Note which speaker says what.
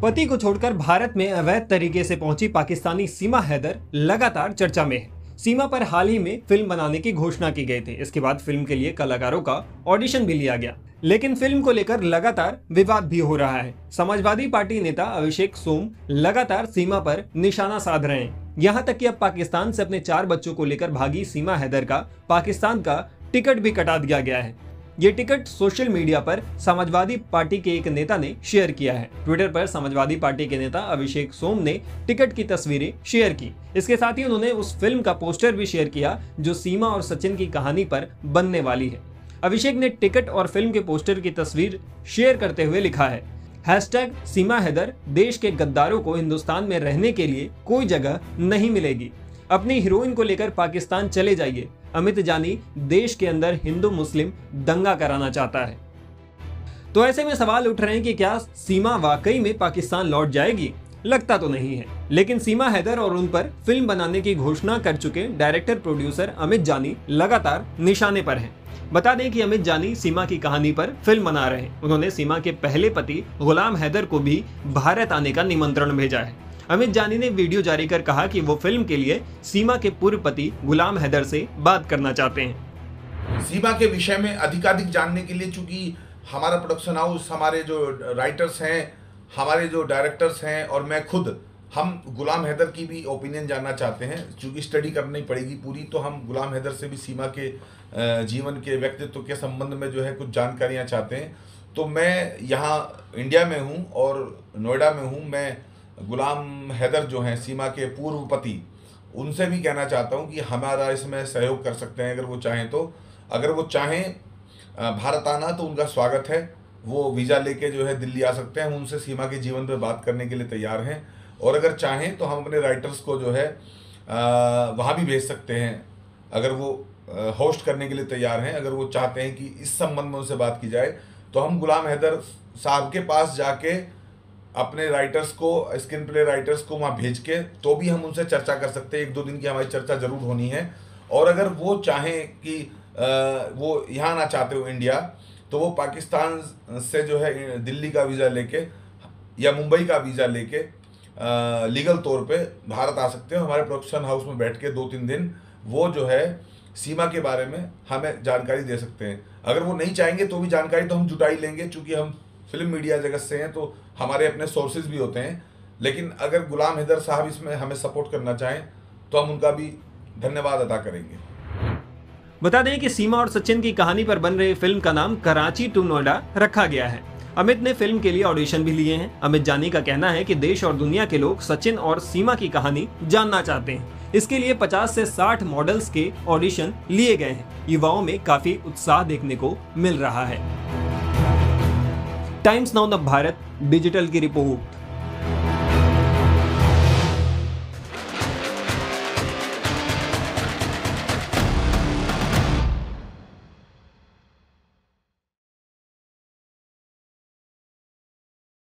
Speaker 1: पति को छोड़कर भारत में अवैध तरीके से पहुंची पाकिस्तानी सीमा हैदर लगातार चर्चा में है। सीमा पर हाल ही में फिल्म बनाने की घोषणा की गई थी। इसके बाद फिल्म के लिए कलाकारों का ऑडिशन भी लिया गया, लेकिन फिल्म को लेकर लगातार विवाद भी हो रहा है। समाजवादी पार्टी नेता अभिषेक सोम लगातार सीमा पर निशाना साध रहे हैं। यहाँ तक कि अब पाकिस्तान से अपने 4 बच्चों को लेकर भागी सीमा हैदर का पाकिस्तान का टिकट भी कटा दिया गया है। ये टिकट सोशल मीडिया पर समाजवादी पार्टी के एक नेता ने शेयर किया है। ट्विटर पर समाजवादी पार्टी के नेता अभिषेक सोम ने टिकट की तस्वीरें शेयर की। इसके साथ ही उन्होंने उस फिल्म का पोस्टर भी शेयर किया जो सीमा और सचिन की कहानी पर बनने वाली है। अभिषेक ने टिकट और फिल्म के पोस्टर की तस्वीर शेयर करते हुए लिखा है, #सीमा हैदर, देश के गद्दारों को हिंदुस्तान में रहने के लिए कोई जगह नहीं मिलेगी। अपनी हीरोइन को लेकर पाकिस्तान चले जाइए। अमित जानी देश के अंदर हिंदू मुस्लिम दंगा कराना चाहता है। तो ऐसे में सवाल उठ रहे हैं कि क्या सीमा वाकई में पाकिस्तान लौट जाएगी? लगता तो नहीं है, लेकिन सीमा हैदर और उन पर फिल्म बनाने की घोषणा कर चुके डायरेक्टर प्रोड्यूसर अमित जानी लगातार निशाने पर हैं। बता दें कि अमित जानी सीमा की कहानी पर फिल्म बना रहे हैं। उन्होंने सीमा के पहले पति गुलाम हैदर को भी भारत आने का निमंत्रण भेजा है। अमित जानी ने वीडियो जारी कर कहा कि वो फिल्म के लिए सीमा के पूर्व पति गुलाम हैदर से बात करना चाहते हैं।
Speaker 2: सीमा के विषय में अधिकाधिक जानने के लिए, चूंकि हमारा प्रोडक्शन हाउस, हमारे जो राइटर्स हैं, हमारे जो डायरेक्टर्स हैं और मैं खुद, हम गुलाम हैदर की भी ओपिनियन जानना चाहते हैं। चूंकि स्टडी करनी पड़ेगी पूरी, तो हम गुलाम हैदर से भी सीमा के जीवन के, व्यक्तित्व के संबंध में जो है कुछ जानकारियाँ चाहते हैं। तो मैं यहाँ इंडिया में हूँ और नोएडा में हूँ। मैं गुलाम हैदर जो हैं सीमा के पूर्व पति, उनसे भी कहना चाहता हूं कि हमारा इसमें सहयोग कर सकते हैं अगर वो चाहें तो। अगर वो चाहें भारत आना तो उनका स्वागत है। वो वीज़ा लेके जो है दिल्ली आ सकते हैं। हम उनसे सीमा के जीवन पर बात करने के लिए तैयार हैं। और अगर चाहें तो हम अपने राइटर्स को जो है वहाँ भी भेज सकते हैं, अगर वो होस्ट करने के लिए तैयार हैं। अगर वो चाहते हैं कि इस संबंध में उनसे बात की जाए, तो हम गुलाम हैदर साहब के पास जाके अपने राइटर्स को, स्क्रीन प्ले राइटर्स को वहाँ भेज के तो भी हम उनसे चर्चा कर सकते हैं। 1-2 दिन की हमारी चर्चा जरूर होनी है। और अगर वो चाहें कि वो यहाँ आना चाहते हो इंडिया, तो वो पाकिस्तान से जो है दिल्ली का वीज़ा लेके या मुंबई का वीज़ा लेके लीगल तौर पे भारत आ सकते हैं। हमारे प्रोडक्शन हाउस में बैठ के 2-3 दिन वो जो है सीमा के बारे में हमें जानकारी दे सकते हैं। अगर वो नहीं चाहेंगे तो भी जानकारी तो हम जुटाई लेंगे, चूँकि हम फिल्म मीडिया जगत से हैं तो हमारे अपने सोर्सेज भी होते हैं। लेकिन अगर गुलाम हैदर साहब इसमें हमें सपोर्ट करना चाहें तो हम उनका भी धन्यवाद अदा करेंगे।
Speaker 1: बता दें कि सीमा और सचिन की कहानी पर बन रही फिल्म का नाम कराची टू नोएडा रखा गया है। अमित ने फिल्म के लिए ऑडिशन भी लिए हैं। अमित जानी का कहना है कि देश और दुनिया के लोग सचिन और सीमा की कहानी जानना चाहते हैं। इसके लिए 50 से 60 मॉडल्स के ऑडिशन लिए गए हैं। युवाओं में काफी उत्साह देखने को मिल रहा है। टाइम्स नाउ भारत डिजिटल की रिपोर्ट।